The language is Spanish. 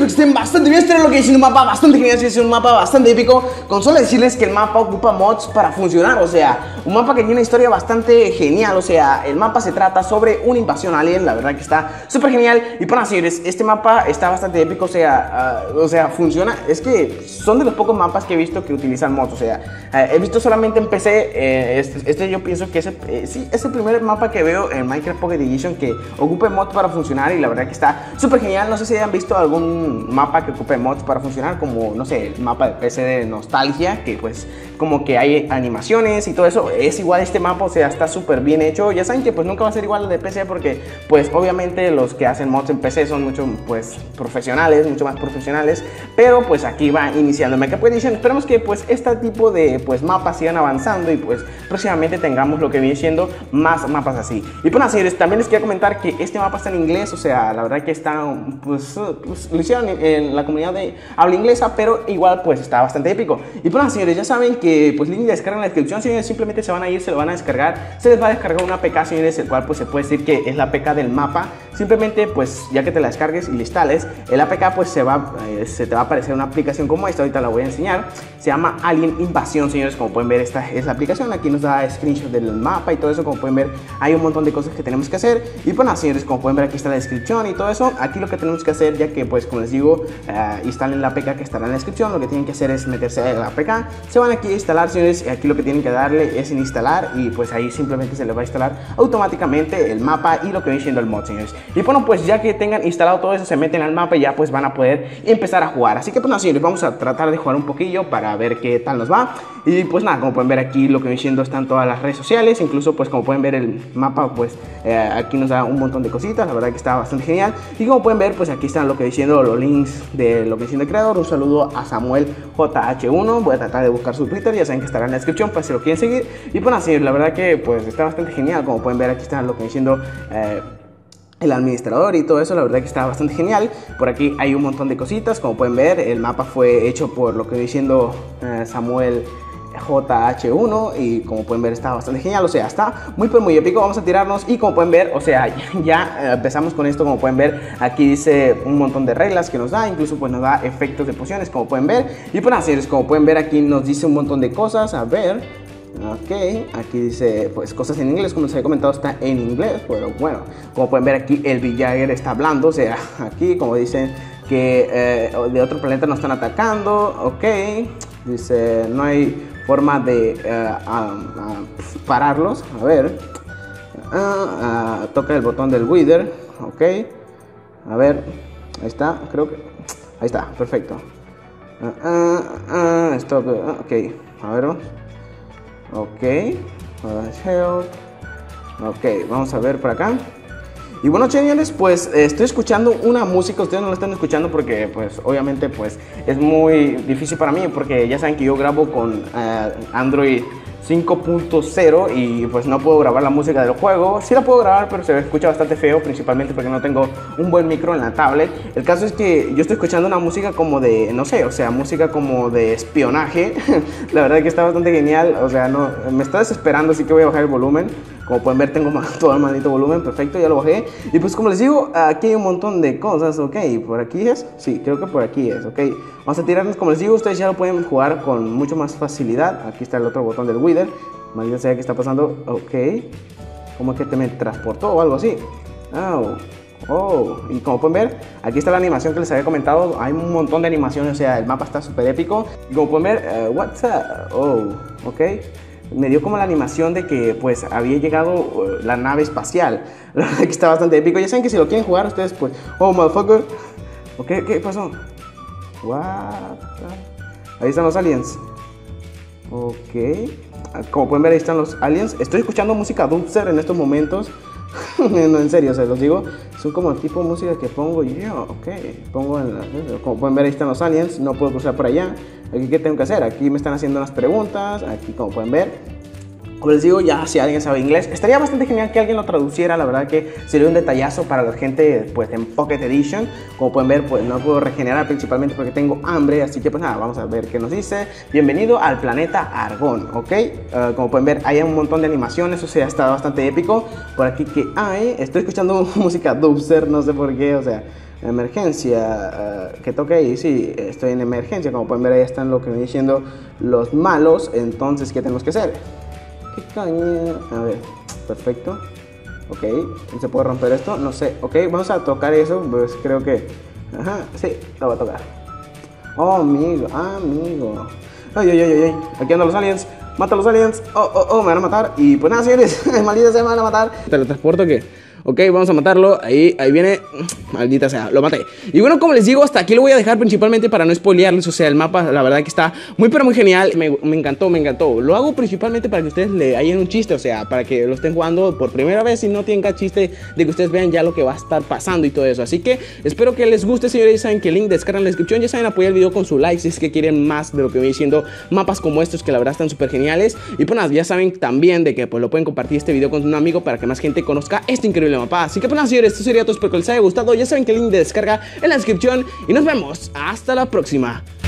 que estén bastante bien. Este es lo que es un mapa bastante genial, es un mapa bastante épico. Con solo decirles que el mapa ocupa mods para funcionar, o sea, un mapa que tiene una historia bastante genial. O sea, el mapa se trata sobre una invasión alien, la verdad que está súper genial. Y bueno, señores, este mapa está bastante épico, o sea, funciona. Es que son de los pocos mapas que he visto que utilizan mods, o sea, he visto solamente en PC. Este yo pienso que sí, es el primer mapa que veo en Minecraft Pocket Edition que ocupe mods para funcionar, y la verdad que está súper genial. No sé si hayan visto algún mapa que ocupe mods para funcionar, como, no sé, el mapa de PC de Nostalgia, que pues como que hay animaciones y todo eso. Es igual este mapa, o sea, está súper bien hecho. Ya saben que pues nunca va a ser igual al de PC, porque pues obviamente los que hacen mods en PC son mucho pues profesionales, mucho más profesionales, pero pues aquí va iniciando Minecraft Pocket Edition. Esperemos que pues este tipo de pues mapas sigan avanzando y pues próximamente tengamos lo que viene siendo más mapas así. Y pues señores, también les quería comentar que este mapa está en inglés, o sea, la verdad que está pues lo hicieron en la comunidad de habla inglesa, pero igual pues está bastante épico. Y pues señores, ya saben que pues link de descarga en la descripción, señores. Simplemente se van a ir, se lo van a descargar, se les va a descargar una APK, señores, el cual pues se puede decir que es la APK del mapa. Simplemente pues ya que te la descargues y la instales, el APK pues se te va a aparecer una aplicación como esta. Ahorita la voy a enseñar. Se llama Alien Invasión, señores. Como pueden ver, esta es la aplicación. Aquí nos da screenshot del mapa y todo eso. Como pueden ver, hay un montón de cosas que tenemos que hacer. Y pues nada, señores, como pueden ver, aquí está la descripción y todo eso. Aquí lo que tenemos que hacer, ya que pues como les digo, instalen la APK que estará en la descripción, lo que tienen que hacer es meterse a la APK. Se van aquí a instalar, señores. Aquí lo que tienen que darle es en instalar, y pues ahí simplemente se les va a instalar automáticamente el mapa y lo que viene siendo el mod, señores. Y bueno, pues ya que tengan instalado todo eso, se meten al mapa y ya pues van a poder empezar a jugar. Así que pues nada, señores, vamos a tratar de jugar un poquillo para ver qué tal nos va. Y pues nada, como pueden ver, aquí lo que viene siendo están todas las redes sociales. Incluso pues como pueden ver, el mapa pues aquí nos da un montón de cositas. La verdad que está bastante genial. Y como pueden ver, pues aquí están lo que viene siendo los links de lo que viene siendo el creador. Un saludo a Samuel JH1. Voy a tratar de buscar su Twitter, ya saben que estará en la descripción para si lo quieren seguir. Y pues así, la verdad que pues está bastante genial. Como pueden ver, aquí está lo que viene siendo el administrador y todo eso. La verdad que está bastante genial. Por aquí hay un montón de cositas. Como pueden ver, el mapa fue hecho por lo que viene siendo Samuel JH1, y como pueden ver está bastante genial, o sea, está muy pero muy épico. Vamos a tirarnos y como pueden ver, o sea, ya empezamos con esto. Como pueden ver, aquí dice un montón de reglas que nos da, incluso pues nos da efectos de pociones, como pueden ver. Y pues así es, como pueden ver, aquí nos dice un montón de cosas. A ver, ok, aquí dice pues cosas en inglés, como les había comentado, está en inglés, pero bueno, como pueden ver aquí el Villager está hablando, o sea, aquí como dicen que de otro planeta nos están atacando. Ok, dice no hay forma de pararlos. A ver, toca el botón del Wither. Ok, a ver, ahí está, creo que ahí está, perfecto. Esto, ok, a ver, ok, help. Ok, vamos a ver por acá. Y bueno, señores, pues estoy escuchando una música. Ustedes no la están escuchando porque pues obviamente pues es muy difícil para mí, porque ya saben que yo grabo con Android 5.0 y pues no puedo grabar la música del juego. Sí la puedo grabar, pero se escucha bastante feo, principalmente porque no tengo un buen micro en la tablet. El caso es que yo estoy escuchando una música como de, no sé, o sea, música como de espionaje. La verdad que está bastante genial, o sea, no, me está desesperando, así que voy a bajar el volumen. Como pueden ver, tengo todo el maldito volumen, perfecto, ya lo bajé. Y pues como les digo, aquí hay un montón de cosas. Ok, ¿por aquí es? Sí, creo que por aquí es, ok. Vamos a tirarnos, como les digo, ustedes ya lo pueden jugar con mucho más facilidad. Aquí está el otro botón del Wither. Maldita sea, ¿qué está pasando? Ok, como que te me transportó o algo así. Oh, y como pueden ver, aquí está la animación que les había comentado. Hay un montón de animaciones, o sea, el mapa está súper épico. Y como pueden ver, what's up? Oh, ok. Me dio como la animación de que pues había llegado la nave espacial. La verdad que está bastante épico. Ya saben que si lo quieren jugar ustedes pues, oh motherfucker. Ok, ¿qué pasó? What? Ahí están los aliens. Ok, como pueden ver, ahí están los aliens. Estoy escuchando música dubstep en estos momentos. No, en serio, se los digo. Son como el tipo de música que pongo yo. Ok, como pueden ver, ahí están los aliens. No puedo cruzar por allá. Aquí, ¿qué tengo que hacer? Aquí me están haciendo unas preguntas. Aquí, como pueden ver, como les digo, ya si alguien sabe inglés, estaría bastante genial que alguien lo traduciera. La verdad que sería un detallazo para la gente pues en Pocket Edition. Como pueden ver, pues no puedo regenerar, principalmente porque tengo hambre. Así que pues nada, vamos a ver qué nos dice. Bienvenido al planeta Argón, ok. Como pueden ver, hay un montón de animaciones, o sea, está bastante épico. Por aquí que hay, estoy escuchando música dubstep, no sé por qué, o sea, emergencia, que toque ahí. Sí, estoy en emergencia. Como pueden ver, ahí están lo que me diciendo los malos. Entonces, ¿qué tenemos que hacer? ¿Qué coño? A ver, perfecto. Ok, ¿se puede romper esto? No sé. Ok, vamos a tocar eso. Pues creo que... Ajá, sí, lo voy a tocar. Oh, amigo, amigo. Ay, ay, ay, ay. Aquí andan los aliens. Mata a los aliens. Me van a matar. Y pues nada, señores. Maldita sea, me van a matar. ¿Teletransporto qué? Ok, vamos a matarlo. Ahí viene. Maldita sea, lo maté. Y bueno, como les digo, hasta aquí lo voy a dejar principalmente para no spoilearles. O sea, el mapa, la verdad que está muy pero muy genial. Me encantó, me encantó. Lo hago principalmente para que ustedes le hayan un chiste. O sea, para que lo estén jugando por primera vez y no tenga chiste de que ustedes vean ya lo que va a estar pasando y todo eso. Así que espero que les guste, señores. Ya saben que el link descarga en la descripción. Ya saben, apoyar el video con su like si es que quieren más de lo que voy diciendo. Mapas como estos que la verdad están súper geniales. Y pues nada, ya saben también de que pues lo pueden compartir este video con un amigo para que más gente conozca este increíble mapa. Así que pues nada, señores, esto sería todo. Espero que les haya gustado. Ya saben que el link de descarga en la descripción. Y nos vemos hasta la próxima.